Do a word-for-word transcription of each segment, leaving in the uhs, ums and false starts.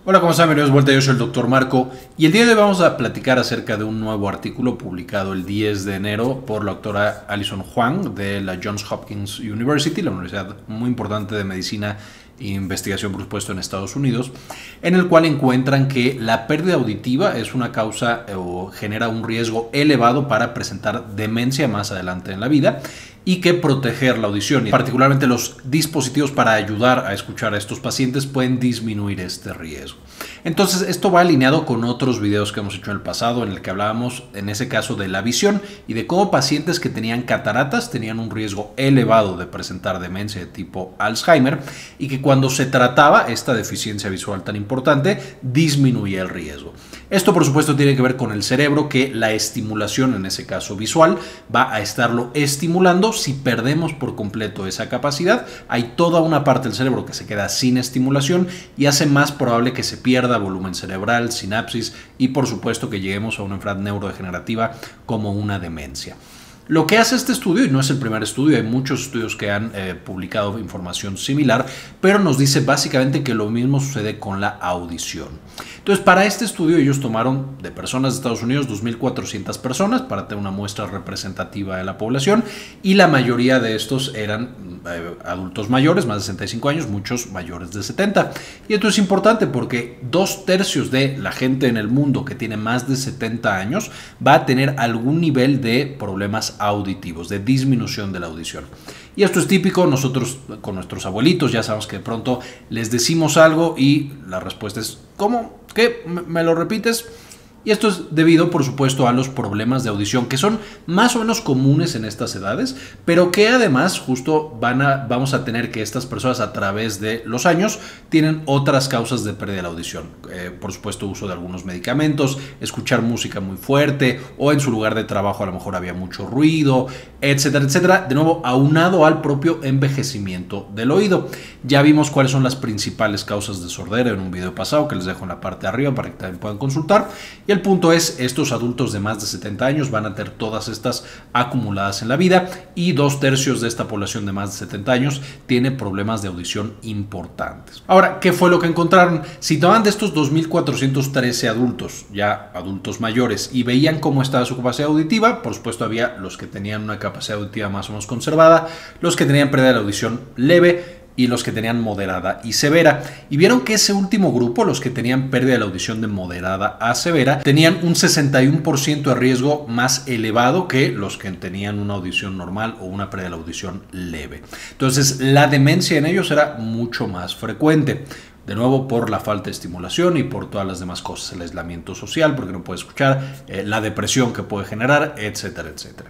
Hola, ¿cómo están? Bienvenidos de vuelta, yo soy el doctor Marco y el día de hoy vamos a platicar acerca de un nuevo artículo publicado el diez de enero por la doctora Alison Huang de la Johns Hopkins University, la universidad muy importante de medicina e investigación, por supuesto, en Estados Unidos, en el cual encuentran que la pérdida auditiva es una causa o genera un riesgo elevado para presentar demencia más adelante en la vida y que proteger la audición y particularmente los dispositivos para ayudar a escuchar a estos pacientes pueden disminuir este riesgo. Entonces esto va alineado con otros videos que hemos hecho en el pasado en el que hablábamos en ese caso de la visión y de cómo pacientes que tenían cataratas tenían un riesgo elevado de presentar demencia de tipo Alzheimer y que cuando se trataba esta deficiencia visual tan importante disminuía el riesgo. Esto por supuesto tiene que ver con el cerebro, que la estimulación en ese caso visual va a estarlo estimulando. Si perdemos por completo esa capacidad, hay toda una parte del cerebro que se queda sin estimulación y hace más probable que se pierda volumen cerebral, sinapsis y por supuesto que lleguemos a una enfermedad neurodegenerativa como una demencia. Lo que hace este estudio, y no es el primer estudio, hay muchos estudios que han eh, publicado información similar, pero nos dice básicamente que lo mismo sucede con la audición. Entonces, para este estudio ellos tomaron de personas de Estados Unidos dos mil cuatrocientas personas para tener una muestra representativa de la población y la mayoría de estos eran eh, adultos mayores, más de sesenta y cinco años, muchos mayores de setenta. Y esto es importante porque dos tercios de la gente en el mundo que tiene más de setenta años va a tener algún nivel de problemas auditivos, de disminución de la audición. Y esto es típico, nosotros con nuestros abuelitos ya sabemos que de pronto les decimos algo y la respuesta es ¿cómo? ¿Qué? ¿Me lo repites? Y esto es debido, por supuesto, a los problemas de audición que son más o menos comunes en estas edades, pero que además justo van a, vamos a tener que estas personas a través de los años tienen otras causas de pérdida de la audición. Eh, por supuesto, uso de algunos medicamentos, escuchar música muy fuerte o en su lugar de trabajo a lo mejor había mucho ruido, etcétera, etcétera. De nuevo, aunado al propio envejecimiento del oído. Ya vimos cuáles son las principales causas de sordera en un video pasado que les dejo en la parte de arriba para que también puedan consultar. Y el punto es, estos adultos de más de setenta años van a tener todas estas acumuladas en la vida y dos tercios de esta población de más de setenta años tiene problemas de audición importantes. Ahora, ¿qué fue lo que encontraron? Si tomaban de estos dos mil cuatrocientos trece adultos, ya adultos mayores, y veían cómo estaba su capacidad auditiva, por supuesto había los que tenían una capacidad auditiva más o menos conservada, los que tenían pérdida de la audición leve, y los que tenían moderada y severa. Y vieron que ese último grupo, los que tenían pérdida de la audición de moderada a severa, tenían un sesenta y uno por ciento de riesgo más elevado que los que tenían una audición normal o una pérdida de la audición leve. Entonces, la demencia en ellos era mucho más frecuente. De nuevo, por la falta de estimulación y por todas las demás cosas, el aislamiento social, porque no puede escuchar, eh, la depresión que puede generar, etcétera, etcétera.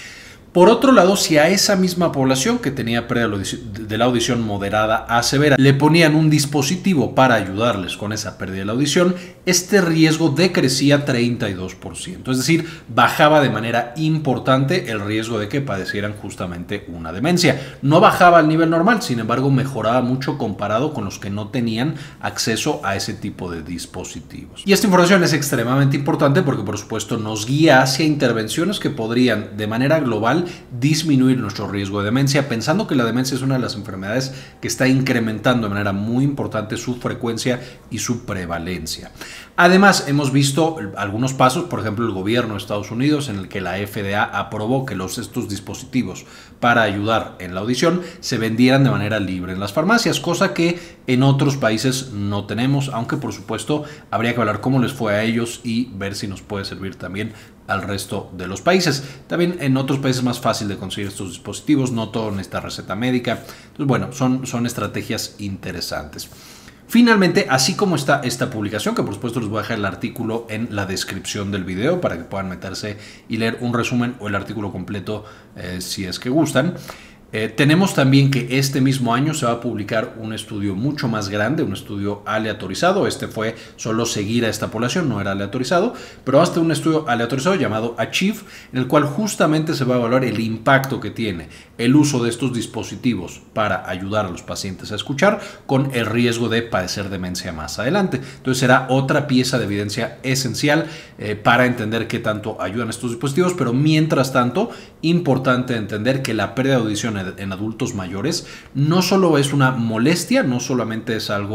Por otro lado, si a esa misma población que tenía pérdida de la audición moderada a severa le ponían un dispositivo para ayudarles con esa pérdida de la audición, este riesgo decrecía treinta y dos por ciento. Es decir, bajaba de manera importante el riesgo de que padecieran justamente una demencia. No bajaba al nivel normal, sin embargo, mejoraba mucho comparado con los que no tenían acceso a ese tipo de dispositivos. Y esta información es extremadamente importante porque, por supuesto, nos guía hacia intervenciones que podrían, de manera global, disminuir nuestro riesgo de demencia, pensando que la demencia es una de las enfermedades que está incrementando de manera muy importante su frecuencia y su prevalencia. Además, hemos visto algunos pasos, por ejemplo, el gobierno de Estados Unidos, en el que la F D A aprobó que los, estos dispositivos para ayudar en la audición se vendieran de manera libre en las farmacias, cosa que en otros países no tenemos, aunque por supuesto habría que hablar cómo les fue a ellos y ver si nos puede servir también al resto de los países. También en otros países es más fácil de conseguir estos dispositivos, no todo necesita receta médica. Entonces, bueno, son, son estrategias interesantes. Finalmente, así como está esta publicación, que por supuesto les voy a dejar el artículo en la descripción del video para que puedan meterse y leer un resumen o el artículo completo eh, si es que gustan. Eh, tenemos también que este mismo año se va a publicar un estudio mucho más grande, un estudio aleatorizado. Este fue solo seguir a esta población, no era aleatorizado, pero hasta un estudio aleatorizado llamado Achieve, en el cual justamente se va a evaluar el impacto que tiene el uso de estos dispositivos para ayudar a los pacientes a escuchar con el riesgo de padecer demencia más adelante. Entonces será otra pieza de evidencia esencial eh, para entender qué tanto ayudan estos dispositivos, pero mientras tanto, importante entender que la pérdida de audición en adultos mayores no solo es una molestia, no solamente es algo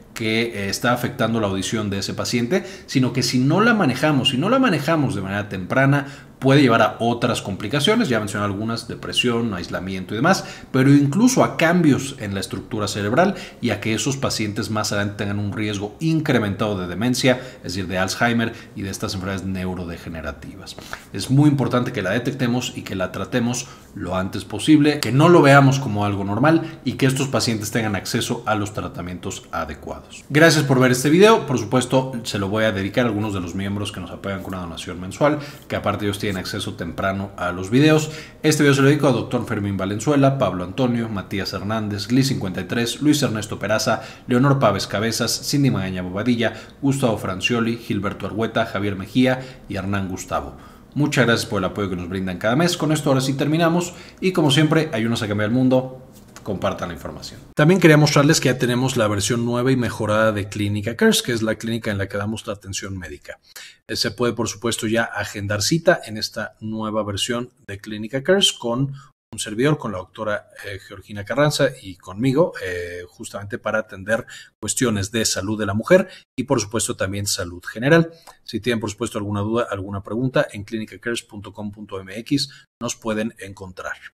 que eh, está afectando la audición de ese paciente, sino que si no la manejamos, si no la manejamos de manera temprana, puede llevar a otras complicaciones, ya mencioné algunas, depresión, aislamiento y demás, pero incluso a cambios en la estructura cerebral y a que esos pacientes más adelante tengan un riesgo incrementado de demencia, es decir, de Alzheimer y de estas enfermedades neurodegenerativas. Es muy importante que la detectemos y que la tratemos lo antes posible, que no lo veamos como algo normal y que estos pacientes tengan acceso a los tratamientos adecuados. Gracias por ver este video. Por supuesto, se lo voy a dedicar a algunos de los miembros que nos apoyan con una donación mensual, que aparte ellos tienen acceso temprano a los videos. Este video se lo dedico a doctor Fermín Valenzuela, Pablo Antonio, Matías Hernández, Gli cincuenta y tres, Luis Ernesto Peraza, Leonor Pávez Cabezas, Cindy Magaña Bobadilla, Gustavo Francioli, Gilberto Argueta, Javier Mejía y Hernán Gustavo. Muchas gracias por el apoyo que nos brindan cada mes. Con esto ahora sí terminamos y como siempre, ayúdanos a cambiar el mundo. Compartan la información. También quería mostrarles que ya tenemos la versión nueva y mejorada de Clínica Cares, que es la clínica en la que damos la atención médica. Se puede, por supuesto, ya agendar cita en esta nueva versión de Clínica Cares con un servidor, con la doctora eh, Georgina Carranza y conmigo, eh, justamente para atender cuestiones de salud de la mujer y, por supuesto, también salud general. Si tienen, por supuesto, alguna duda, alguna pregunta, en clinicacares punto com punto m x nos pueden encontrar.